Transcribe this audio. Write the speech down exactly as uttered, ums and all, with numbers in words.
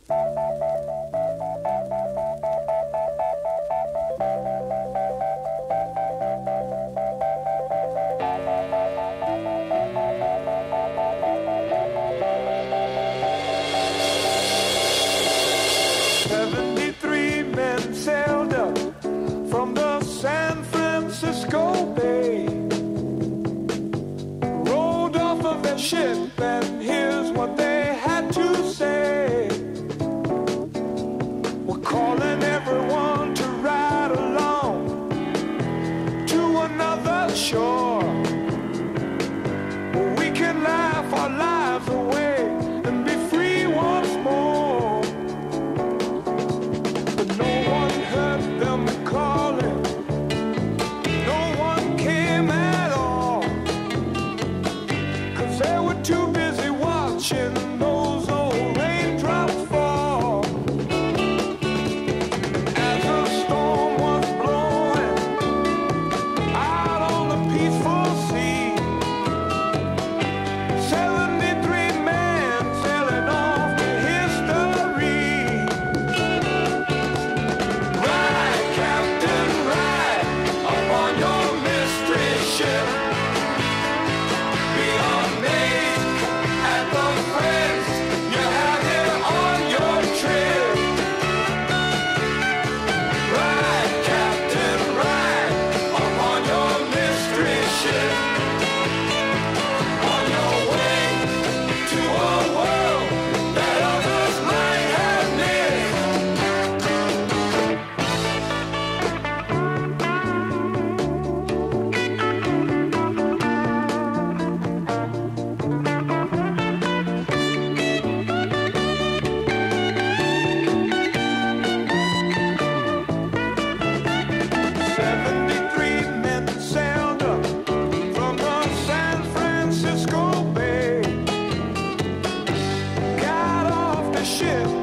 Seventy-three men sailed up from the San Francisco Bay, rolled off of their ship, and here's what they had to say. We're calling everyone to ride along to another shore, where we can laugh our lives away and be free once more. But no one heard them calling, no one came at all, 'cause they were too busy watching those old raindrops fall. As the storm was blowing out on the peaceful sea, seventy-three men sailing off to history. Ride, Captain, ride upon your mystery ship. Be amazed at the friends you have here on your trip. Ride, Captain, ride upon your mystery ship. On your way to a world that others might have missed. Seventy-three men sailed up from the San Francisco Bay, got off the ship